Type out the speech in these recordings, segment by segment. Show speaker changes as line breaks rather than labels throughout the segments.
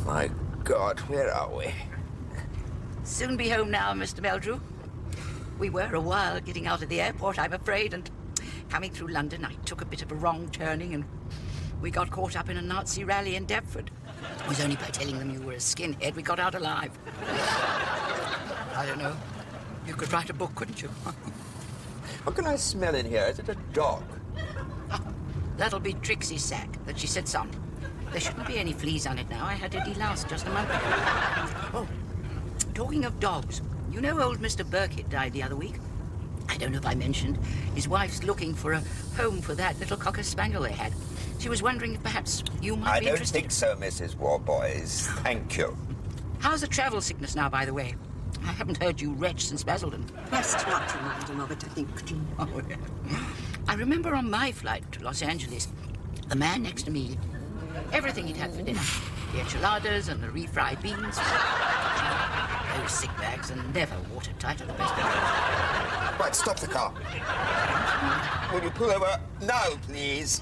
My God, where are we?
Soon be home now, Mr. Meldrew. We were a while getting out of the airport, I'm afraid, and coming through London, I took a bit of a wrong turning and we got caught up in a Nazi rally in Deptford. It was only by telling them you were a skinhead we got out alive. I don't know. You could write a book, couldn't you?
What can I smell in here? Is it a dog?
That'll be Trixie's sack that she sits on. There shouldn't be any fleas on it now. I had it deloused just a month ago. Oh, talking of dogs, you know old Mr. Burkitt died the other week? I don't know if I mentioned. His wife's looking for a home for that little cocker spaniel they had. She was wondering if perhaps you might be interested.
I don't think so, Mrs. Warboys. Thank you.
How's the travel sickness now, by the way? I haven't heard you retch since Basildon.
Best not to remind him of it, I think, Jean.
Oh, yeah. I remember on my flight to Los Angeles, the man next to me, everything he'd had for dinner. The enchiladas and the refried beans. Those sick bags are never watertight at the best of times.
Right, stop the car. Will you pull over now, please?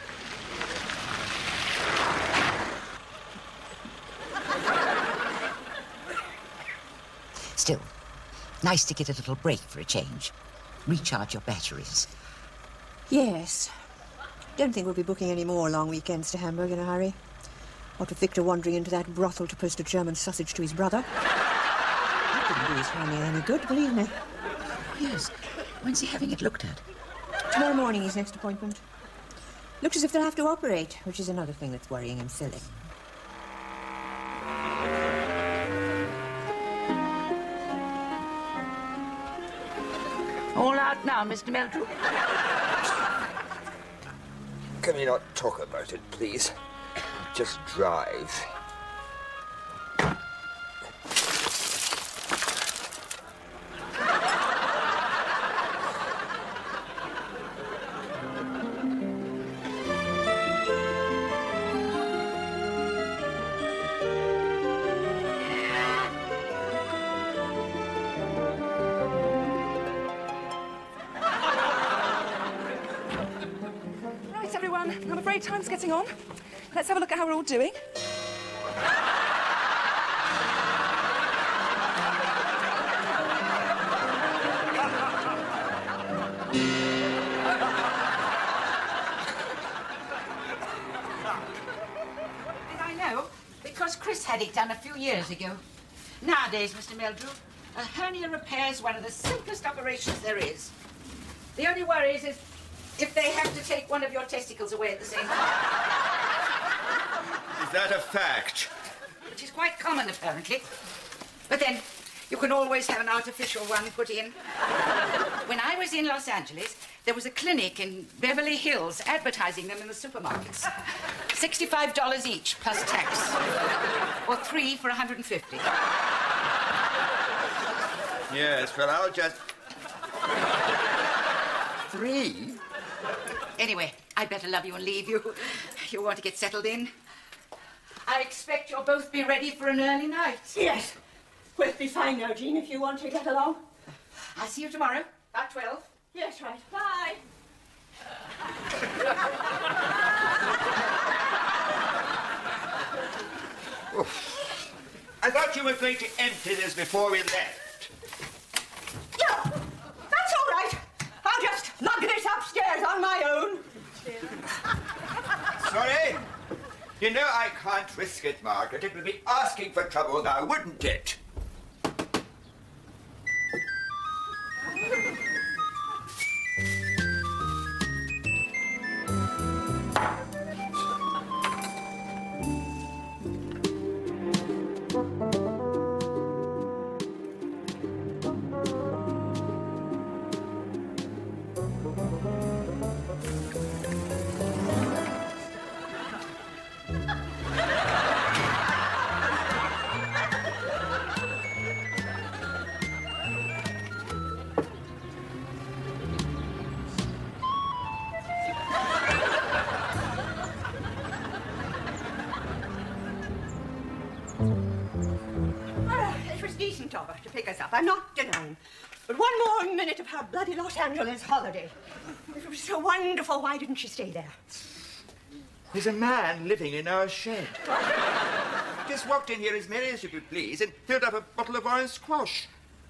Still, nice to get a little break for a change. Recharge your batteries.
Yes. Don't think we'll be booking any more long weekends to Hamburg in a hurry. What with Victor wandering into that brothel to post a German sausage to his brother. That wouldn't do his family any good, believe me.
Yes. When's he having it looked at?
Tomorrow morning, his next appointment. Looks as if they'll have to operate, which is another thing that's worrying him silly.
All out now, Mr. Meldrew.
Can we not talk about it, please? Just drive.
I'm afraid time's getting on. Let's have a look at how we're all doing.
Did I know? Because Chris had it done a few years ago. Nowadays, Mr. Meldrew, a hernia repair is one of the simplest operations there is. The only worry is if they have to take one of your testicles away at the same time.
Is that a fact?
Which is quite common, apparently. But then, you can always have an artificial one put in. When I was in Los Angeles, there was a clinic in Beverly Hills advertising them in the supermarkets. $65 each, plus tax. Or 3 for $150.
Yes, well, I'll just... 3?
Anyway, I'd better love you and leave you. You want to get settled in? I expect you'll both be ready for an early night.
Yes. We'll be fine now, Jean, if you want to get along.
I'll see you tomorrow, about 12.
Yes, right. Bye.
I thought you were going to empty this before we left.
No, that's all right. I'll just lug this upstairs on my own.
Sorry? You know I can't risk it, Margaret. It would be asking for trouble now, wouldn't it?
It was decent of her to pick us up, I'm not denying. But one more minute of her bloody Los Angeles holiday. It was so wonderful, why didn't she stay there?
There's a man living in our shed. just walked in here as merry as you could please and filled up a bottle of orange squash.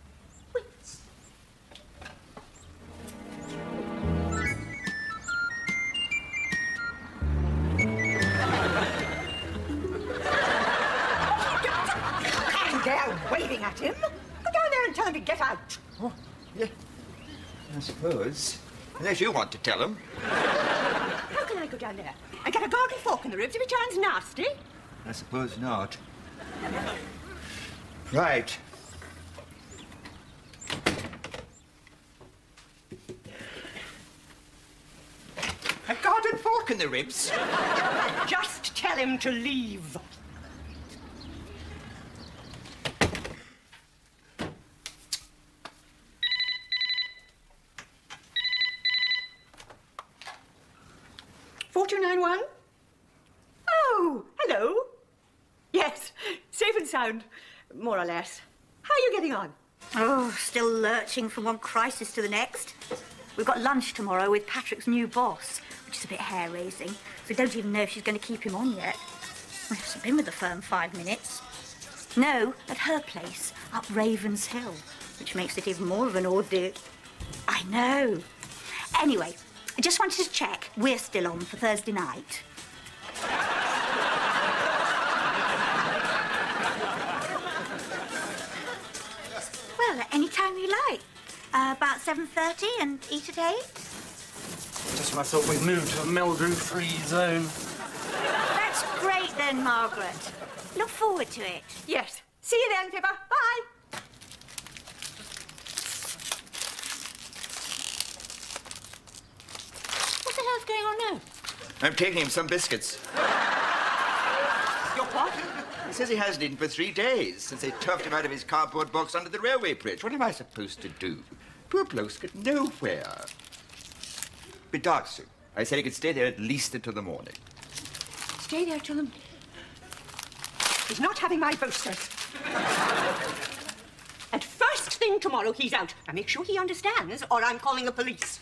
Stand there waving at him. Go down there and tell him to get out.
Oh, yeah. I suppose. Unless you want to tell him.
How can I go down there and get a garden fork in the ribs if he turns nasty?
I suppose not. Right. A garden fork in the ribs?
Just tell him to leave. (4291) Oh, hello. Yes, safe and sound, more or less. How are you getting on?
Oh, still lurching from one crisis to the next. We've got lunch tomorrow with Patrick's new boss, which is a bit hair-raising. So we don't even know if she's going to keep him on yet. Well, she hasn't been with the firm 5 minutes. No, at her place, up Ravens Hill, which makes it even more of an ordeal. I know. Anyway, I just wanted to check we're still on for Thursday night. Well, any time you like. About 7:30 and eat at 8.
Just when I thought we'd moved to a Meldrew-free zone.
That's great then, Margaret. Look forward to it.
Yes. See you then, Pippa. Bye.
What the hell's going on now?
I'm taking him some biscuits.
Your what?
He says he hasn't eaten for 3 days since they turfed him out of his cardboard box under the railway bridge. What am I supposed to do? Poor bloke's got nowhere. Be dark soon. I said he could stay there at least until the morning.
Stay there till him. He's not having my boasters. And first thing tomorrow, he's out. Now make sure he understands, or I'm calling the police.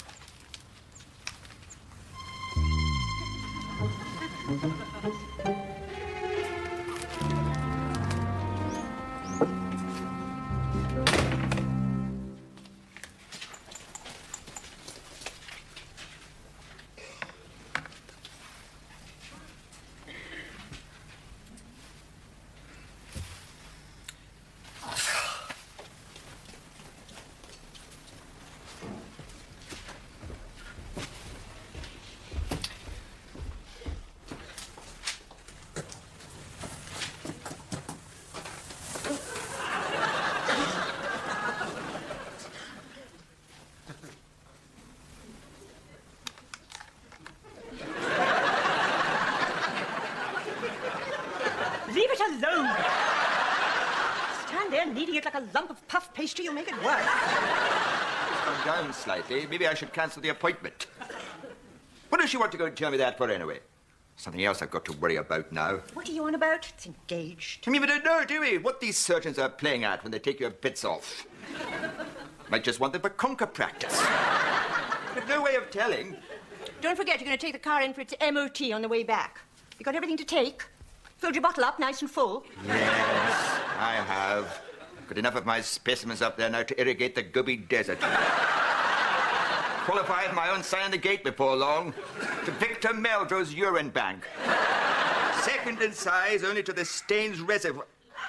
Leave it alone. Stand there kneading it like a lump of puff pastry. You'll make it worse.
It's gone down slightly. Maybe I should cancel the appointment. What does she want to go and tell me that for anyway? Something else I've got to worry about now.
What are you on about? It's engaged.
I mean, we don't know, do we? What these surgeons are playing at when they take your bits off. Might just want them for conquer practice. But no way of telling.
Don't forget, you're going to take the car in for its MOT on the way back. You got everything to take? Filled your bottle up nice and full?
Yes, I have. Got enough of my specimens up there now to irrigate the Gobi Desert. Qualify for my own sign on the gate before long. To Victor Meldrew's urine bank. Second in size only to the Staines Reservoir.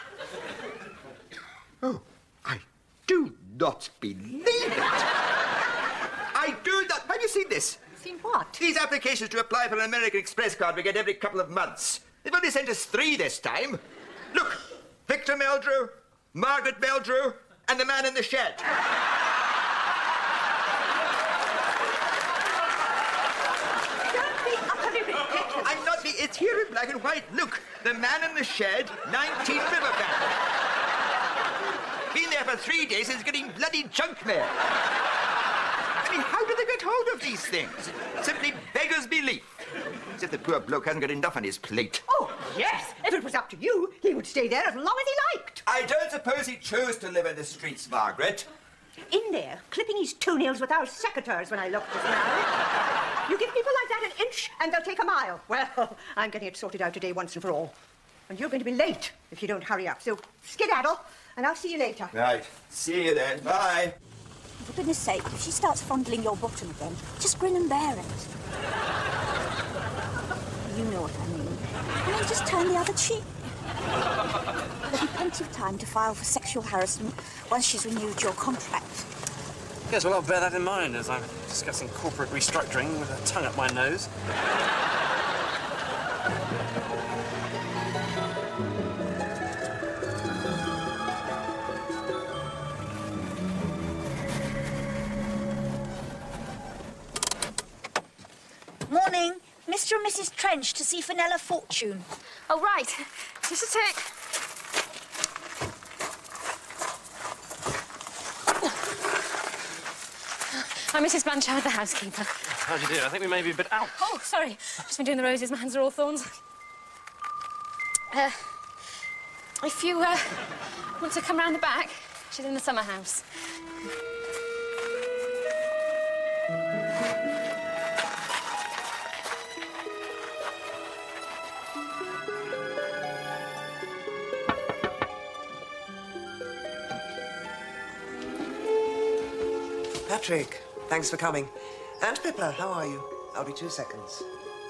Oh, I do not believe it. I do not. Have you seen this?
Seen what?
These applications to apply for an American Express card we get every couple of months. They've only sent us 3 this time. Look, Victor Meldrew, Margaret Meldrew, and the man in the shed.
Don't be utterly ridiculous.
I'm not. It's here in black and white. Look, the man in the shed, 19 Riverbank. Been there for 3 days and is getting bloody junk mail. I mean, how do they get hold of these things? It simply beggars belief. As if the poor bloke hasn't got enough on his plate.
Oh, yes. If it was up to you, he would stay there as long as he liked.
I don't suppose he chose to live in the streets, Margaret.
In there, clipping his toenails with our secateurs when I looked just now. You give people like that an inch and they'll take a mile. Well, I'm getting it sorted out today once and for all. And you're going to be late if you don't hurry up. So skedaddle, and I'll see you later.
Right. See you then. Bye.
For goodness sake, if she starts fondling your bottom again, just grin and bear it. You know what I mean. I mean, just turn the other cheek. There'll be plenty of time to file for sexual harassment once she's renewed your contract.
Yes, well, I'll bear that in mind as I'm discussing corporate restructuring with a tongue up my nose.
Morning. Mr. and Mrs. Trench to see Fenella Fortune.
Oh, right. Just a tick. I'm Mrs. Blanchard, the housekeeper.
How do you do? I think we may be a bit out.
Oh, sorry. Just been doing the roses. My hands are all thorns. If you want to come round the back, she's in the summer house.
Patrick, thanks for coming. And Pippa, how are you? I'll be 2 seconds.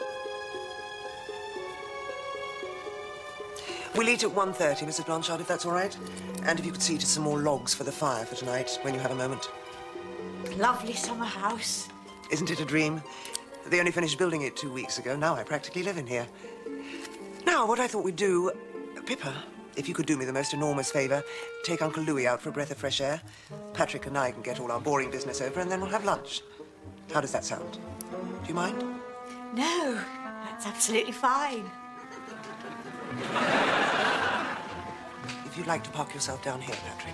We'll eat at 1:30, Mrs. Blanchard, if that's all right. And if you could see to some more logs for the fire for tonight, when you have a moment.
Lovely summer house.
Isn't it a dream? They only finished building it 2 weeks ago. Now I practically live in here. Now, what I thought we'd do... Pippa, if you could do me the most enormous favour, take Uncle Louis out for a breath of fresh air. Patrick and I can get all our boring business over, and then we'll have lunch. How does that sound? Do you mind?
No, that's absolutely fine.
If you'd like to park yourself down here, Patrick.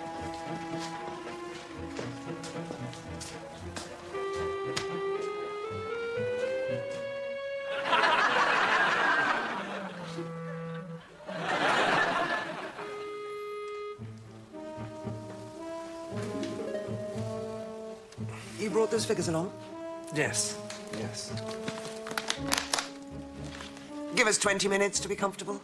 You brought those figures along?
Yes, yes.
Give us 20 minutes to be comfortable.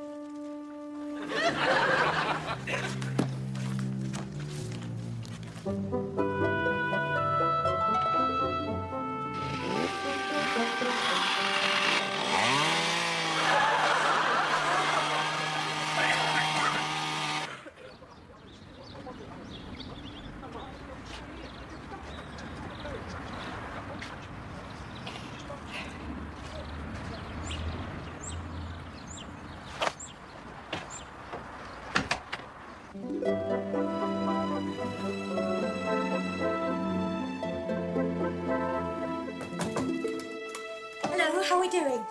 Hello, how are we doing?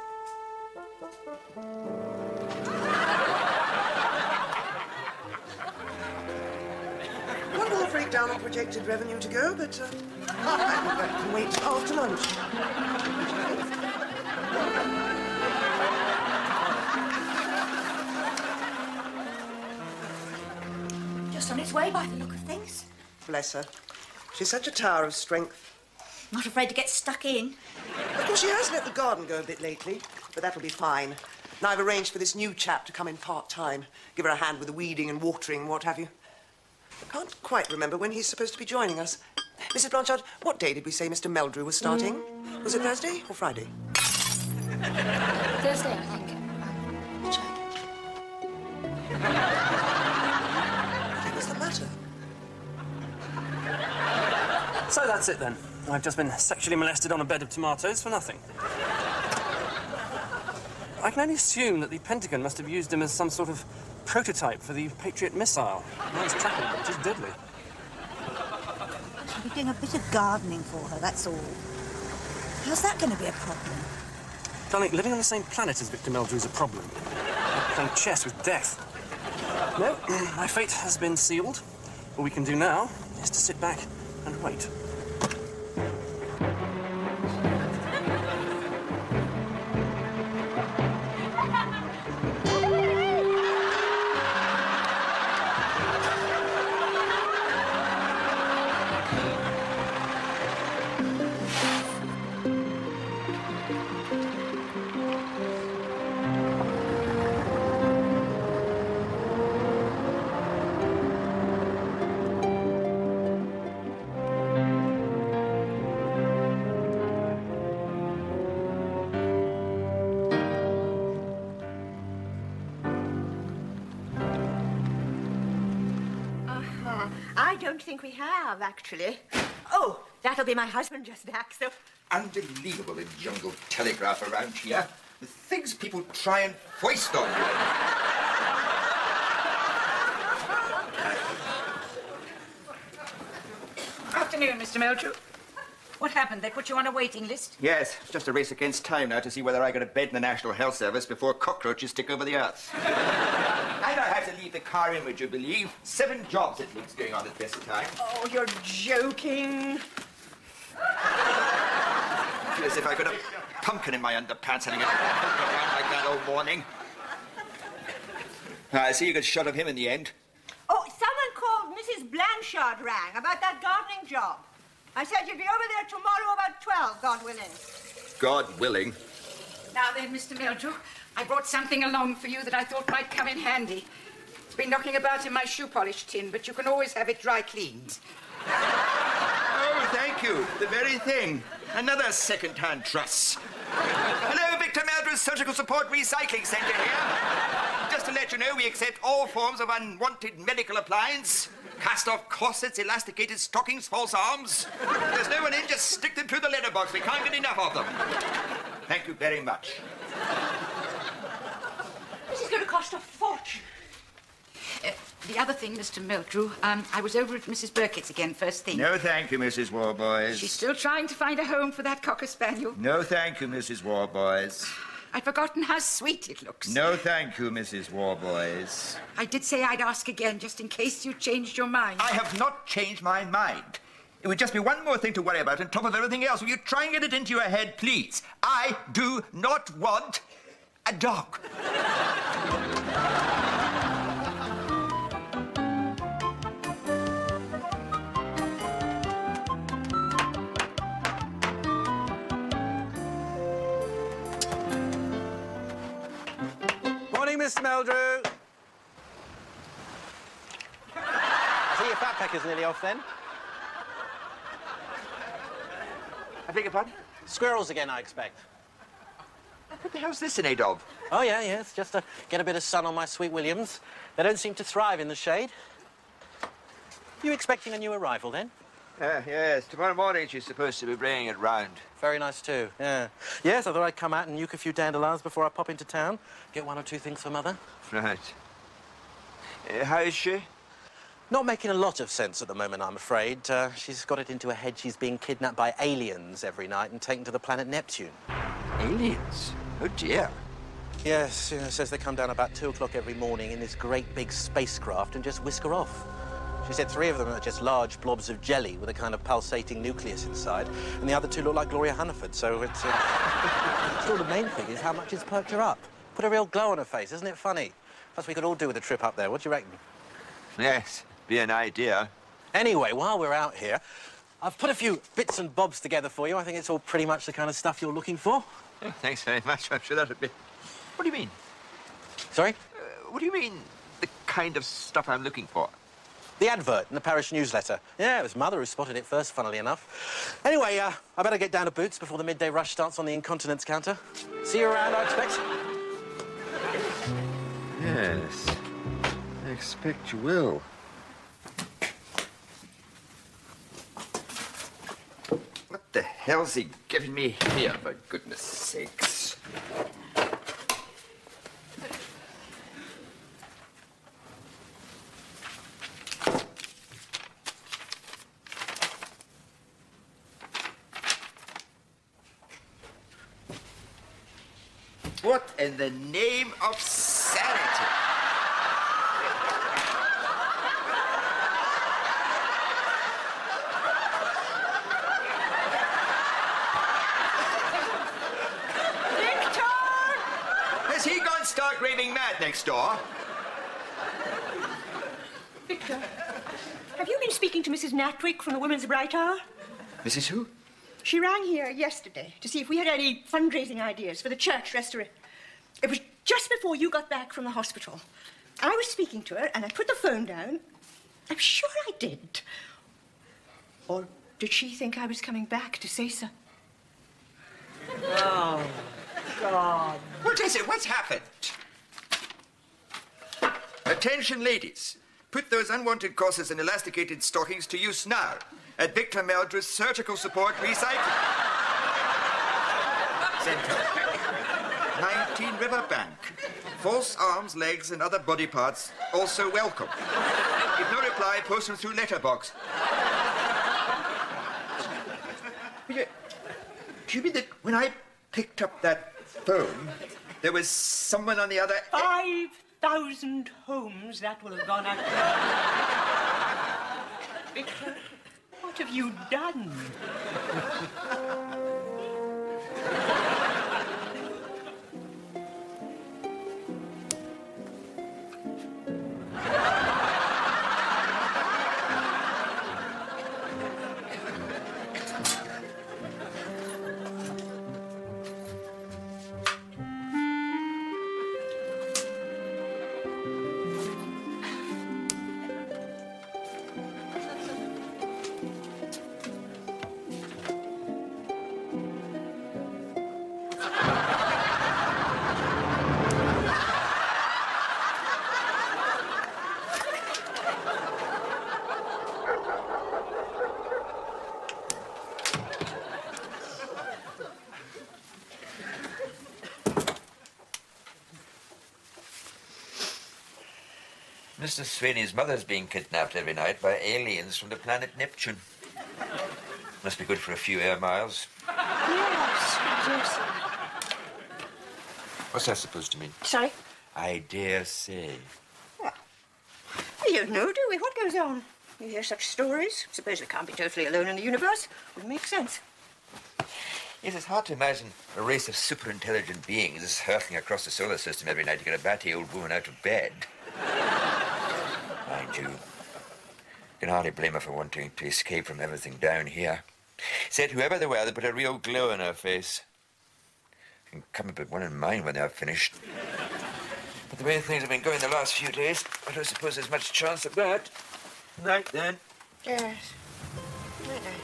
One more breakdown on projected revenue to go, but I think that can wait after lunch.
Just on its way by the look of things.
Bless her. She's such a tower of strength.
Not afraid to get stuck in.
Of course, she has let the garden go a bit lately, but that'll be fine. Now I've arranged for this new chap to come in part-time, give her a hand with the weeding and watering and what have you. I can't quite remember when he's supposed to be joining us. Mrs. Blanchard, what day did we say Mr. Meldrew was starting? Was it Thursday or Friday?
Thursday, I think. Check.
What was the matter?
So that's it then. I've just been sexually molested on a bed of tomatoes for nothing. I can only assume that the Pentagon must have used him as some sort of prototype for the Patriot missile. Nice tracking, which is deadly.
I'll be doing a bit of gardening for her, that's all. How's that going to be a problem?
Darling, living on the same planet as Victor Meldrew is a problem. Like playing chess with death. No, my fate has been sealed. All we can do now is to sit back and wait.
don't think we have, actually. Oh, that'll be my husband just back, so...
Unbelievable, the jungle telegraph around here. The things people try and foist on you.
Afternoon, Mr. Meldrew. What happened? They put you on a waiting list?
Yes, it's just a race against time now to see whether I get a bed in the National Health Service before cockroaches take over the earth. And I have to leave the car in, would you believe? 7 jobs at least going on at the best of time.
Oh, you're joking.
I feel as if I got a pumpkin in my underpants having it around like that all morning. I see you got shot of him in the end.
Oh, someone called Mrs. Blanchard rang about that gardening job. I said you'd be over there tomorrow about 12, God willing.
God willing.
Now then, Mr. Meldrew, I brought something along for you that I thought might come in handy. It's been knocking about in my shoe polish tin, but you can always have it dry cleaned.
Oh, thank you. The very thing. Another second-hand truss. Hello, Victor Meldrew's Surgical Support Recycling Centre here. Just to let you know, we accept all forms of unwanted medical appliance. Cast-off corsets, elasticated stockings, false arms. There's no one in, just stick them through the letterbox. We can't get enough of them. Thank you very much.
This is going to cost a fortune.
The other thing, Mr. Meldrew, I was over at Mrs. Burkitt's again first thing.
No, thank you, Mrs. Warboys.
She's still trying to find a home for that Cocker Spaniel.
No, thank you, Mrs. Warboys.
I'd forgotten how sweet it looks.
No, thank you, Mrs. Warboys.
I did say I'd ask again, just in case you changed your mind.
I have not changed my mind. It would just be one more thing to worry about on top of everything else. Will you try and get it into your head, please? I do not want a dog.
Morning, Mr. Meldrew. I see your fat packer's nearly off then.
I beg your pardon?
Squirrels again, I expect.
What the hell's this in aid of?
Oh, yeah, it's just to get a bit of sun on my sweet Williams. They don't seem to thrive in the shade. You expecting a new arrival, then?
Yes. Tomorrow morning she's supposed to be bringing it round.
Very nice, too, yeah. Yes, I thought I'd come out and nuke a few dandelions before I pop into town. Get 1 or 2 things for Mother.
Right. How is she?
Not making a lot of sense at the moment, I'm afraid. She's got it into her head she's being kidnapped by aliens every night and taken to the planet Neptune.
Aliens? Oh, dear.
Yes, says they come down about 2 o'clock every morning in this great big spacecraft and just whisk her off. She said 3 of them are just large blobs of jelly with a kind of pulsating nucleus inside, and the other 2 look like Gloria Hunniford, so it's... Still, the main thing is how much it's perked her up. Put a real glow on her face, isn't it funny? Plus, we could all do with a trip up there. What do you reckon?
Yes, be an idea.
Anyway, while we're out here, I've put a few bits and bobs together for you. I think it's all pretty much the kind of stuff you're looking for.
Oh, thanks very much. I'm sure that would be... What do you mean?
Sorry?
What do you mean, the kind of stuff I'm looking for?
The advert in the parish newsletter. Yeah, it was Mother who spotted it first, funnily enough. Anyway, I better get down to Boots before the midday rush starts on the incontinence counter. See you around, I expect.
Yes, I expect you will. What the hell's he giving me here, for goodness sakes? What in the name of sanity?
Victor!
Has he gone stark raving mad next door?
Victor, have you been speaking to Mrs. Natwick from the Women's Bright Hour?
Mrs. who?
She rang here yesterday to see if we had any fundraising ideas for the church restoration. It was just before you got back from the hospital. I was speaking to her, and I put the phone down. I'm sure I did. Or did she think I was coming back to say so? Oh, God.
What is it? What's happened? Attention, ladies. Put those unwanted corsets and elasticated stockings to use now at Victor Meldrew's Surgical Support Recycling Centre, 19 Riverbank. False arms, legs, and other body parts also welcome. If no reply, post them through letterbox. Do you mean that when I picked up that phone, there was someone on the other end?
5,000 homes that will have gone out. Victor, what have you done?
Mr. Sweeney's mother's being kidnapped every night by aliens from the planet Neptune. Must be good for a few air miles.
Yes.
What's that supposed to mean?
Sorry?
I dare say.
Well, we don't know, do we? What goes on? You hear such stories. Suppose we can't be totally alone in the universe. Would make sense.
Yes, it's hard to imagine a race of super-intelligent beings hurtling across the solar system every night to get a batty old woman out of bed. Mind you, can hardly blame her for wanting to escape from everything down here. Said whoever they were, they put a real glow on her face. Can come up with one in mine when they're finished. But the way things have been going the last few days, I don't suppose there's much chance of that. Night, then.
Yes. Night-night.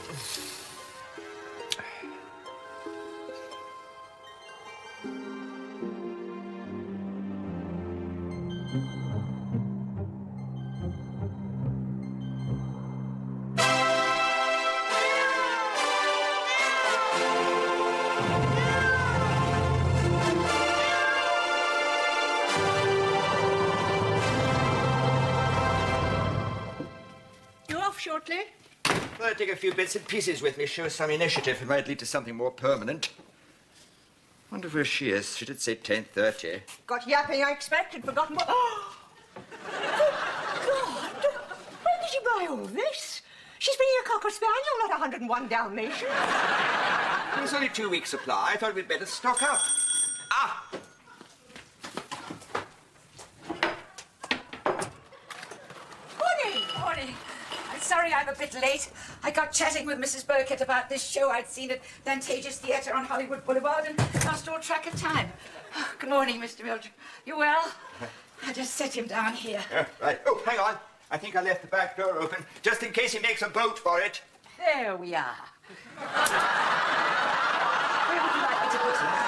Shortly?
Well, I'll take a few bits and pieces with me, show some initiative. It might lead to something more permanent. Wonder where she is. She did say 10:30.
Got yapping, I expected. Forgotten what... Oh! God! When did you buy all this? She's bringing a Cocker Spaniel, not 101 Dalmatians.
Well, it's only 2 weeks' supply. I thought we'd better stock up. Ah!
Morning. I'm sorry I'm a bit late. I got chatting with Mrs. Burkett about this show I'd seen at Vantageous Theatre on Hollywood Boulevard and lost all track of time. Oh, good morning, Mr. Meldrew. You well? I just set him down here.
Right. Oh, hang on. I think I left the back door open, just in case he makes a boat for it.
There we are. Where would you like me to put him?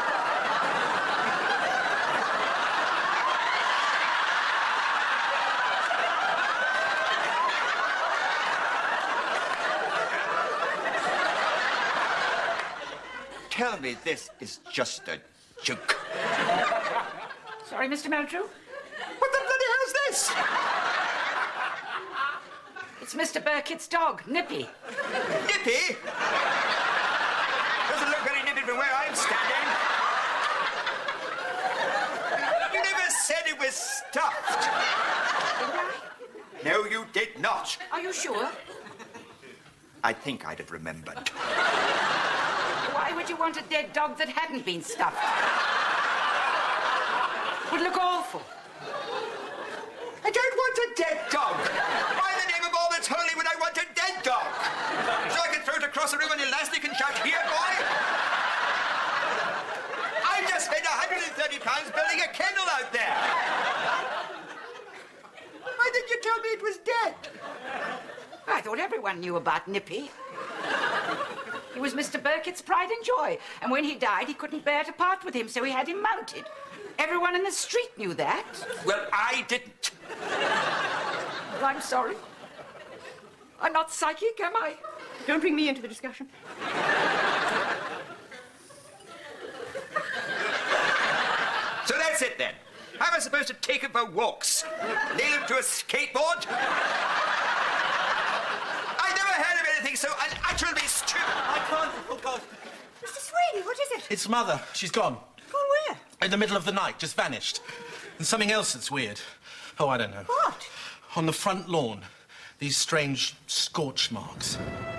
Tell me this is just a joke.
Sorry, Mr. Meldrew?
What the bloody hell's this?
It's Mr. Burkett's dog, Nippy.
Nippy? Doesn't look very nippy from where I'm standing. You never said it was stuffed.
Did I?
No, you did not.
Are you sure?
I think I'd have remembered.
Why would you want a dead dog that hadn't been stuffed? Would look awful.
I don't want a dead dog. Why in the name of all that's holy would I want a dead dog? So I can throw it across the room on elastic and shout, "Here, boy!" I just spent £130 building a kennel out there. Why didn't you tell me it was dead?
I thought everyone knew about Nippy. He was Mr. Burkett's pride and joy, and when he died, he couldn't bear to part with him, so he had him mounted. Everyone in the street knew that.
Well, I didn't.
Well, I'm sorry. I'm not psychic, am I? Don't bring me into the discussion.
So that's it, then. How am I supposed to take him for walks? Nail him to a skateboard? I never heard of anything so unutterably stupid.
I can't. Oh, God.
Mr. Sweeney, what is it?
It's Mother. She's gone.
Gone where?
In the middle of the night, just vanished. And something else that's weird. Oh, I don't know.
What?
On the front lawn, these strange scorch marks.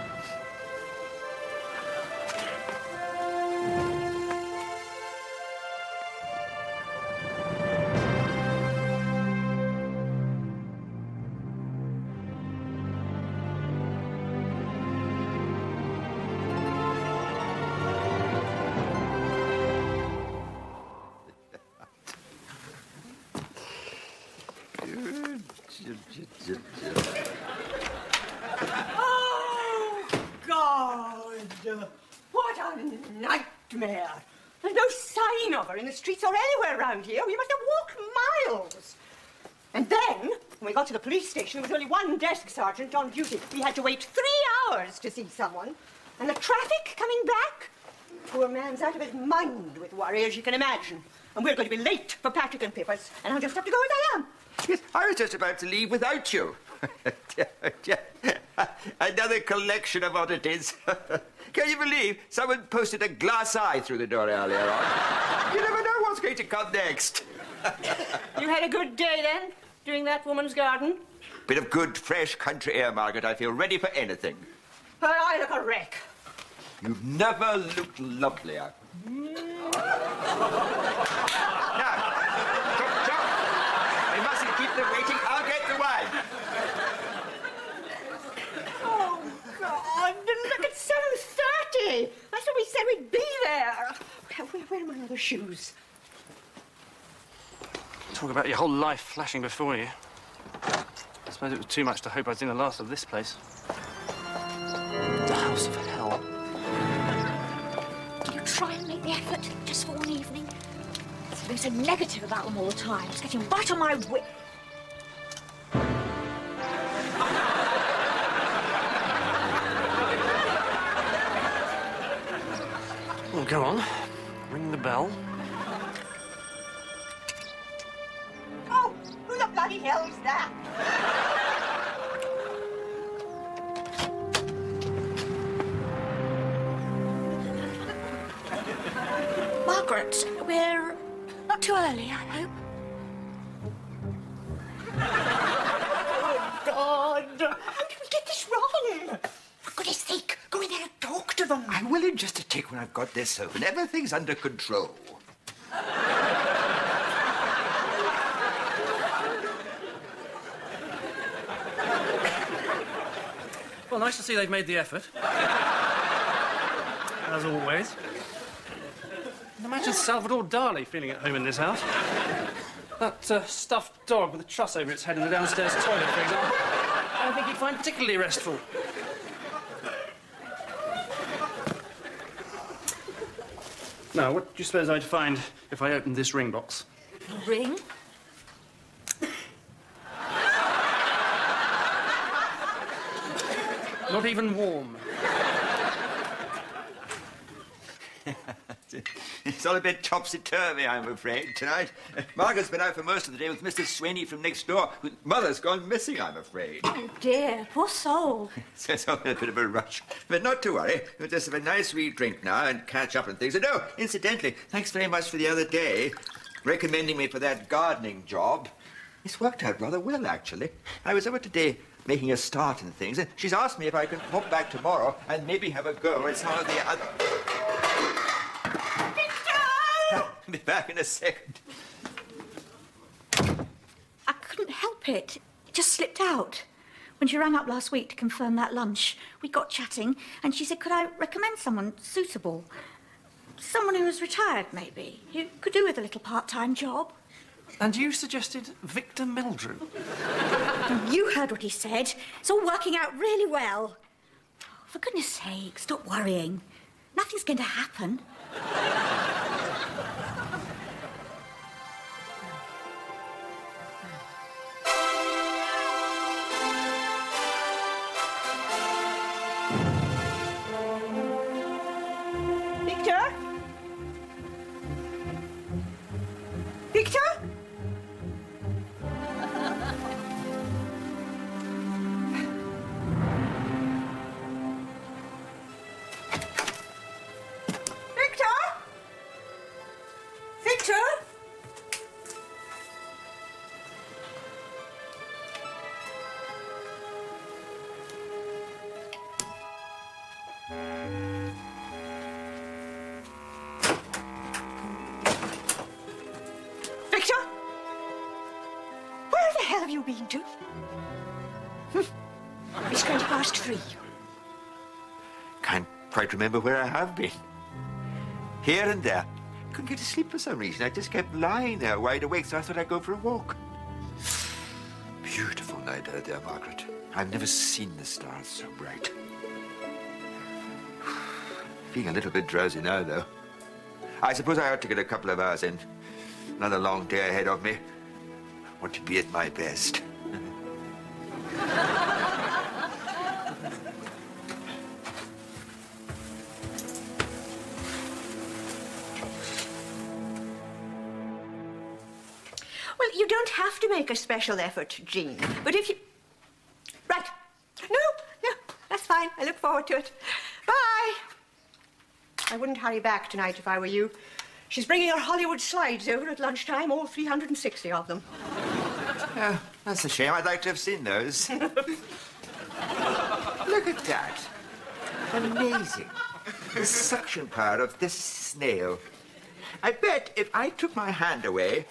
Oh, God! What a nightmare! There's no sign of her in the streets or anywhere around here. We must have walked miles. And then, when we got to the police station, there was only one desk sergeant on duty. We had to wait 3 hours to see someone. And the traffic coming back? Poor man's out of his mind with worry, as you can imagine. And we're going to be late for Patrick and Pippers, and I'll just have to go as I am.
Yes, I was just about to leave without you. Another collection of oddities. Can you believe someone posted a glass eye through the door earlier on? You never know what's going to come next.
You had a good day, then, doing that woman's garden?
Bit of good, fresh country air, Margaret. I feel ready for anything.
But I look a wreck.
You've never looked lovelier. Now, chop. We mustn't keep them waiting. I'll get the wine.
Oh, God, look, it's 7:30. That's what we said we'd be there. Where are my other shoes?
Talk about your whole life flashing before you. I suppose it was too much to hope I'd seen the last of this place. The house of hell.
Do you try and make the effort just for one evening? It's being so negative about them all the time. It's getting right on my wit.
Well, go on. Ring the bell.
Oh, who the bloody hell's that?
Margaret, we're not too early, I hope.
Oh, God. How did we get this wrong?
For goodness sake, go in there and talk to them.
I'm willing just to take when I've got this open. Everything's under control.
Well, nice to see they've made the effort. As always. Imagine Salvador Dali feeling at home in this house. That stuffed dog with a truss over its head in the downstairs toilet, for example. I think he'd find particularly restful. Now, what do you suppose I'd find if I opened this ring box?
Ring?
Not even warm.
It's all a bit topsy-turvy, I'm afraid, tonight. Margaret's been out for most of the day with Mr. Sweeney from next door. Mother's gone missing, I'm afraid.
Oh, dear. Poor soul.
So it's all a bit of a rush. But not to worry. We'll just have a nice wee drink now and catch up on things. And oh, incidentally, thanks very much for the other day, recommending me for that gardening job. It's worked out rather well, actually. I was over today making a start and things, and she's asked me if I can pop back tomorrow and maybe have a go at some of the other... I'll be back in a second.
I couldn't help it. It just slipped out. When she rang up last week to confirm that lunch, we got chatting, and she said, could I recommend someone suitable? Someone who was retired, maybe, who could do with a little part-time job.
And you suggested Victor Meldrew?
You heard what he said. It's all working out really well. For goodness sake, stop worrying. Nothing's going to happen.
have you been to? It's 3:20.
Can't quite remember where I have been. Here and there. Couldn't get to sleep for some reason. I just kept lying there wide awake, so I thought I'd go for a walk. Beautiful night out there, Margaret. I've never seen the stars so bright. Feeling a little bit drowsy now, though. I suppose I ought to get a couple of hours in. Another long day ahead of me. I want to be at my best.
Well, you don't have to make a special effort, Jean. But if you... Right. No, that's fine. I look forward to it. Bye. I wouldn't hurry back tonight if I were you. She's bringing her Hollywood slides over at lunchtime, all 360 of them.
Oh, that's a shame. I'd like to have seen those. Look at that. Amazing. The suction power of this snail. I bet if I took my hand away...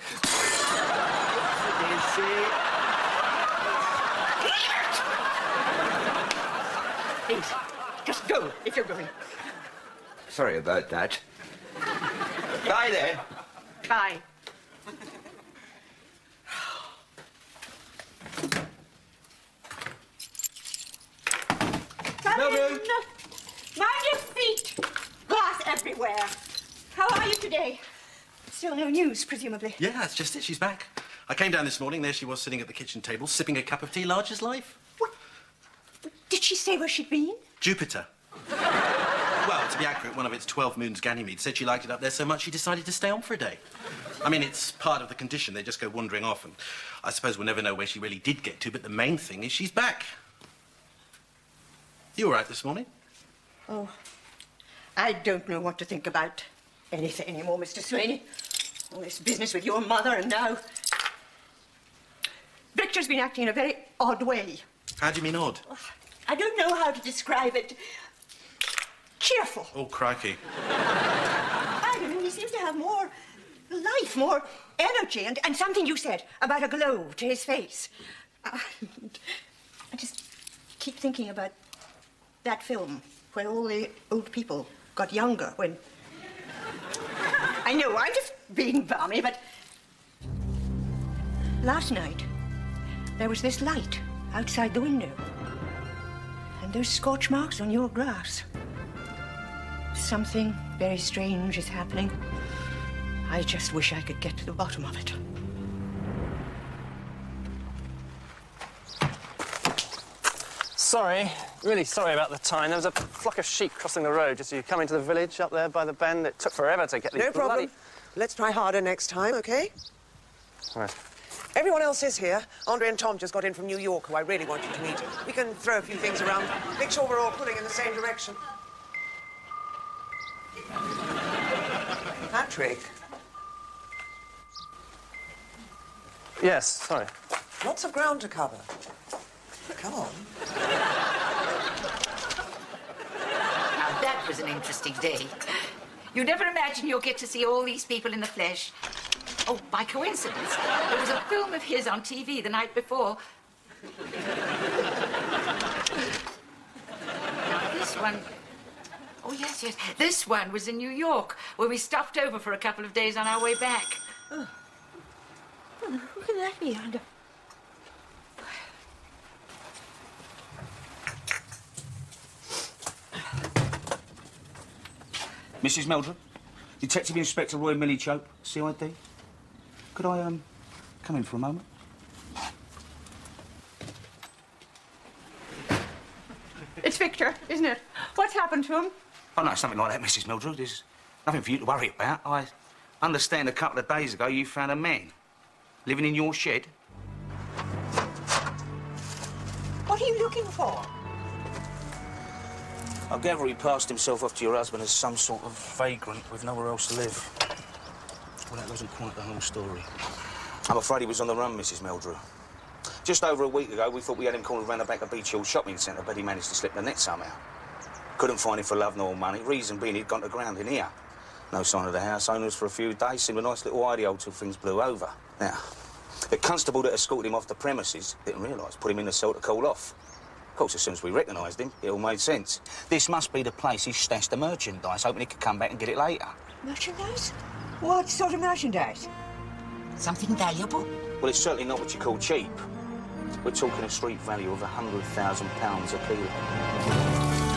Please, just go if you're going.
Sorry about that. Bye, then.
Bye. Come in. Mind your feet. Glass everywhere. How are you today? Still no news, presumably.
Yeah, that's just it. She's back. I came down this morning. There she was sitting at the kitchen table, sipping a cup of tea, large as life.
What? Did she say where she'd been?
Jupiter. Well, to be accurate, one of its 12 moons, Ganymede, said she liked it up there so much she decided to stay on for a day. I mean, it's part of the condition. They just go wandering off, and I suppose we'll never know where she really did get to, but the main thing is she's back. You all right this morning?
Oh, I don't know what to think about anything anymore, Mr. Swaney. All this business with your mother, and now... Victor's been acting in a very odd way.
How do you mean odd?
I don't know how to describe it. Cheerful.
Oh, crikey.
I don't know, he seems to have more life, more energy, and something you said about a glow to his face. I just keep thinking about that film where all the old people got younger when... I know, I'm just being balmy, but... Last night, there was this light outside the window. And those scorch marks on your grass. Something very strange is happening. I just wish I could get to the bottom of it.
Sorry, really sorry about the time. There was a flock of sheep crossing the road just as you come into the village up there by the bend. It took forever to get these
No problem.
bloody...
Let's try harder next time, OK?
Right.
Everyone else is here. Andre and Tom just got in from New York, who I really want you to meet. We can throw a few things around. Make sure we're all pulling in the same direction. Patrick.
Yes, sorry.
Lots of ground to cover. Come on.
Now, that was an interesting day. You never imagine you'll get to see all these people in the flesh. Oh, by coincidence, there was a film of his on TV the night before. Now, this one... Oh, yes. This one was in New York, where we stopped over for a couple of days on our way back.
Oh. Who can that be under?
Mrs. Meldrum, Detective Inspector Roy Millichope, CID. Could I, come in for a moment?
It's Victor, isn't it? What's happened to him?
Oh, no, something like that, Mrs. Meldrum. There's nothing for you to worry about. I understand a couple of days ago you found a man living in your shed.
What are you looking for?
I gather he passed himself off to your husband as some sort of vagrant with nowhere else to live. Well, that wasn't quite the whole story. I'm afraid he was on the run, Mrs. Meldrew. Just over a week ago, we thought we had him cornered round the back of Beach Hill Shopping Centre, but he managed to slip the net somehow. Couldn't find him for love nor money, reason being he'd gone to ground in here. No sign of the house owners for a few days, seemed a nice little hidey hole till things blew over. Now, The constable that escorted him off the premises didn't realise, put him in the cell to cool off. Of course, as soon as we recognised him, it all made sense. This must be the place he stashed the merchandise, hoping he could come back and get it later.
Merchandise? What sort of merchandise?
Something valuable?
Well, it's certainly not what you call cheap. We're talking a street value of £100,000 a kilo.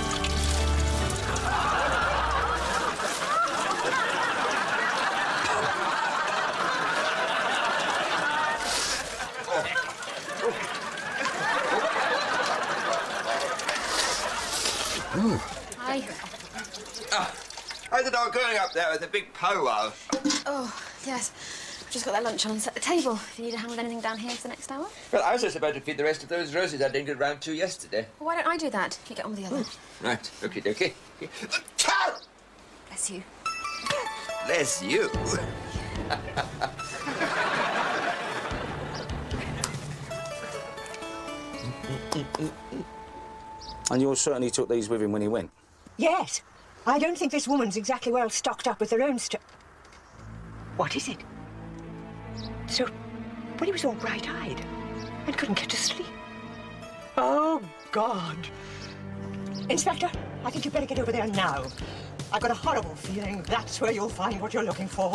Hi.
How's the dog going up there with the big powwow?
Oh, yes. I've just got that lunch on and set the table. If you need a hand with anything down here for the next hour.
Well, I was just about to feed the rest of those roses I didn't get round to yesterday.
Well, why don't I do that? You get on with the other.
Right, okay.
Bless you.
Bless you.
And you certainly took these with him when he went?
Yes. I don't think this woman's exactly well stocked up with her own stuff. What is it? So, well, he was all bright-eyed and couldn't get to sleep. Oh, God. Inspector, I think you'd better get over there now. I've got a horrible feeling that's where you'll find what you're looking for.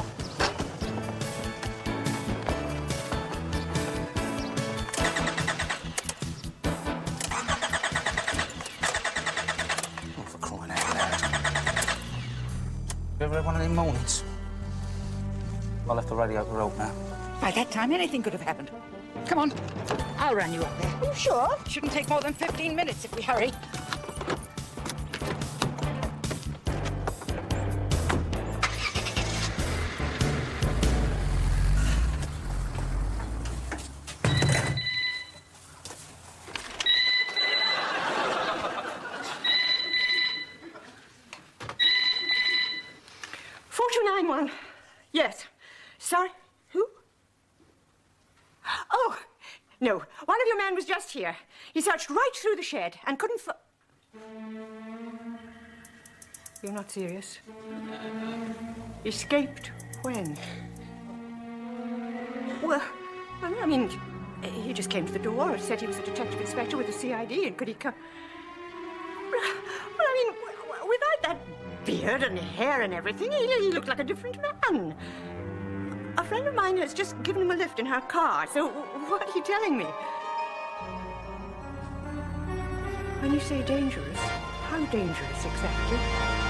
You ever had one of them mornings? I left the radio to help now.
By that time, anything could have happened. Come on, I'll run you up there.
Oh, sure.
Shouldn't take more than 15 minutes if we hurry.
Yes. Sorry? Who? Oh, no. One of your men was just here. He searched right through the shed and couldn't You're not serious? Escaped when? Well, I mean, he just came to the door, said he was a detective inspector with the CID, and could he come... Well, I mean, without that beard and hair and everything, he looked like a different man. A friend of mine has just given him a lift in her car, so what are you telling me? When you say dangerous, how dangerous exactly?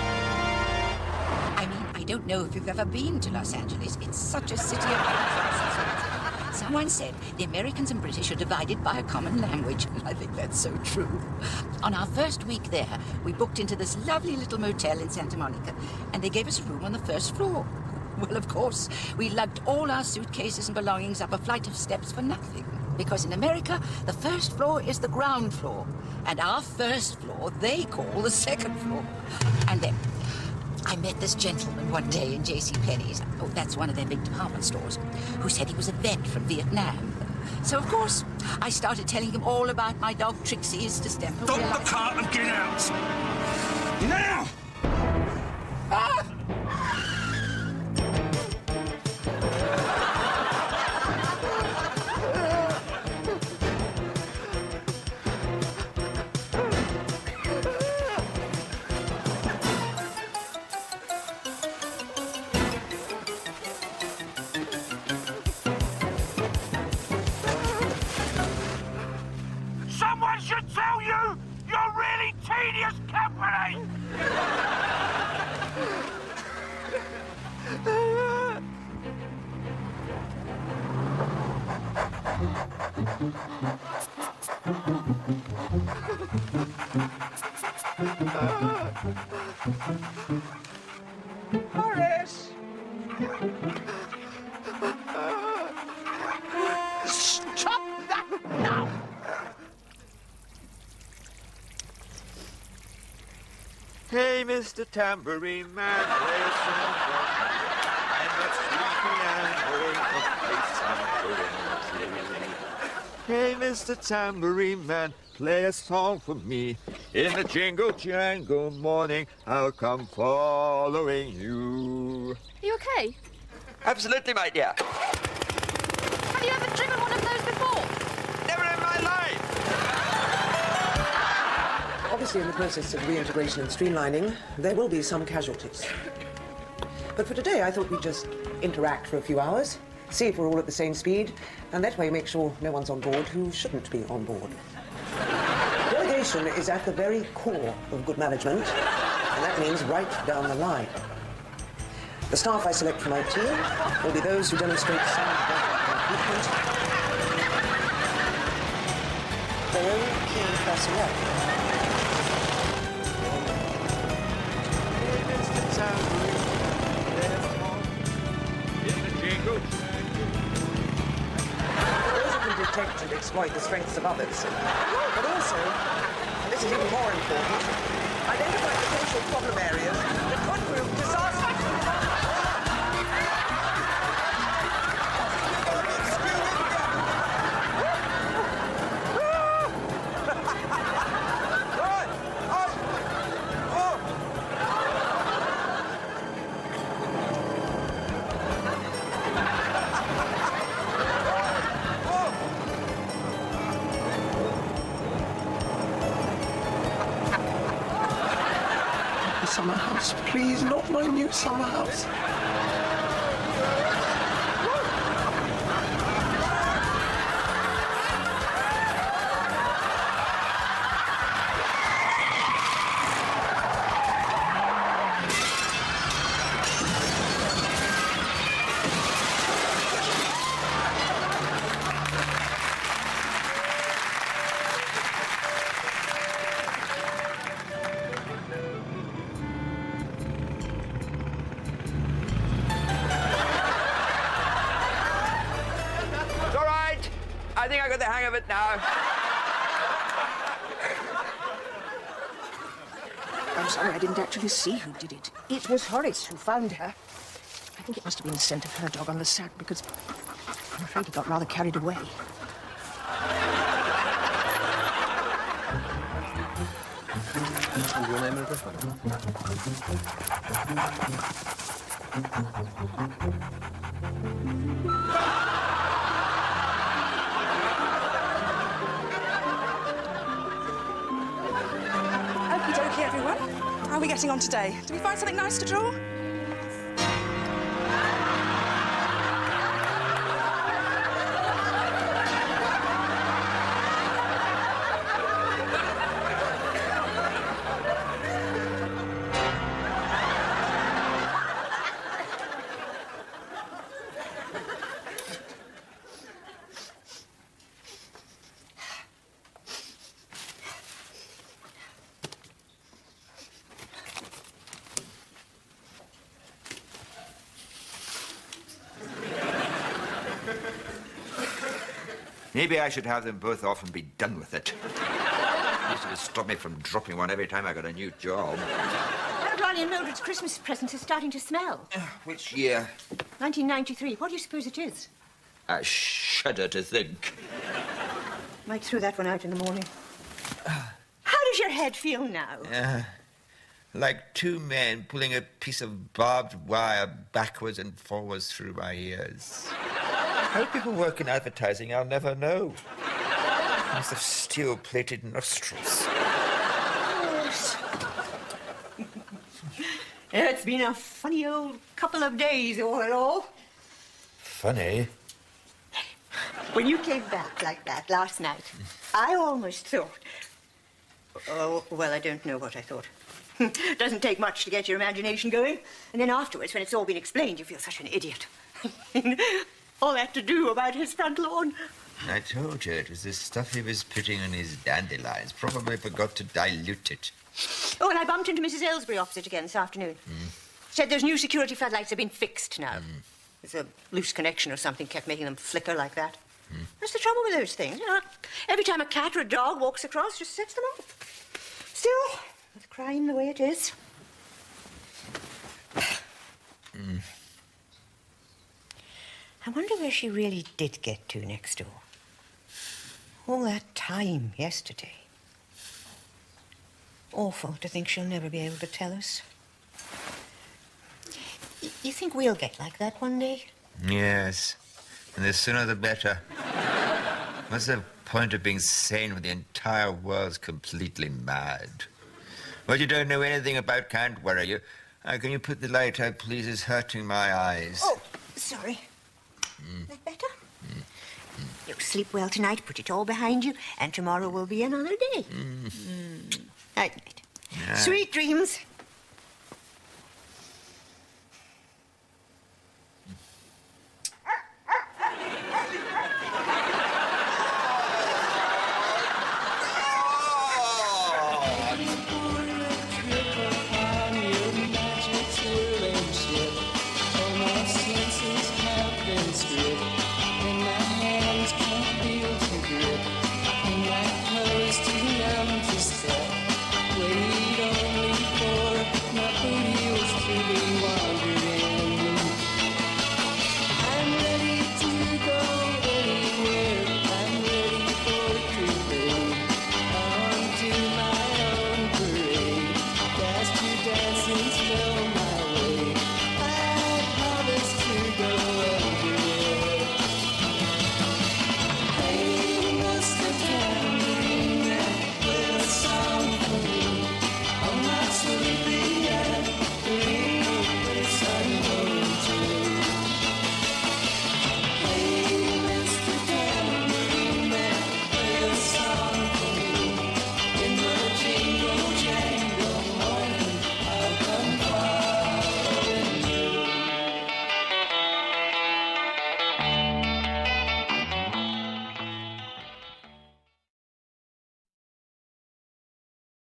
I mean, I don't know if you've ever been to Los Angeles. It's such a city of contrasts. Someone said the Americans and British are divided by a common language, and I think that's so true. On our first week there, we booked into this lovely little motel in Santa Monica, and they gave us a room on the first floor. Well, of course, we lugged all our suitcases and belongings up a flight of steps for nothing. Because in America, the first floor is the ground floor, and our first floor they call the second floor. And then I met this gentleman one day in JCPenney's, oh, that's one of their big department stores, who said he was a vet from Vietnam. So, of course, I started telling him all about my dog Trixie's distemper.
Stop the car and get out! Now!
Ah!
Someone should tell you you're really tedious company!
Horace! Stop that now!
Hey, Mr. Tambourine Man, play a song for me. I'm not sleepy and going to play tambourine. Hey, Mr. Tambourine Man, play a song for me. In the jingle jangle morning, I'll come following you.
Are you okay?
Absolutely, my dear.
Have you ever driven one
obviously, in the process of reintegration and streamlining, there will be some casualties. But for today, I thought we'd just interact for a few hours, see if we're all at the same speed, and that way make sure no one's on board who shouldn't be on board. Delegation is at the very core of good management, and that means right down the line. The staff I select for my team will be those who demonstrate sound commitment, their own keen personnel. Those who can detect and exploit the strengths of others, but also, and this is even more important, identify potential problem areas that could prove disastrous.
Summer house, please, not my new summer house.
I think I got the hang of it now.
I'm sorry, I didn't actually see who did it. It was Horace who found her. I think it must have been the scent of her dog on the sack, because I'm afraid he got rather carried away.
Your name and address,
Okie dokie, everyone. How are we getting on today? Did we find something nice to draw?
Maybe I should have them both off and be done with it. This would stop me from dropping one every time I got a new job.
Riley and Mildred's Christmas present is starting to smell.
Which year?
1993. What do you suppose it is?
I shudder to think.
Might throw that one out in the morning. How does your head feel now?
Like two men pulling a piece of barbed wire backwards and forwards through my ears. How people work in advertising, I'll never know. Must have steel-plated nostrils.
Yes. It's been a funny old couple of days, all in all.
Funny?
When you came back like that last night, I almost thought... Oh, well, I don't know what I thought. Doesn't take much to get your imagination going. And then afterwards, when it's all been explained, you feel such an idiot. All that to do about his front lawn.
I told you, it was the stuff he was putting on his dandelions. Probably forgot to dilute it.
Oh, and I bumped into Mrs. Aylesbury opposite again this afternoon. Said those new security floodlights have been fixed now. There's a loose connection or something kept making them flicker like that. What's the trouble with those things? You know, every time a cat or a dog walks across, it just sets them off. Still, with crime the way it is... I wonder where she really did get to next door. All that time yesterday. Awful to think she'll never be able to tell us. You think we'll get like that one day?
Yes. And the sooner the better. What's the point of being sane when the entire world's completely mad? Well, you don't know anything about Can't Worry You. Can you put the light out, please? It's hurting my eyes.
Oh, sorry. That better? You sleep well tonight, put it all behind you, and tomorrow will be another day. Night, night.
Yeah.
Sweet dreams.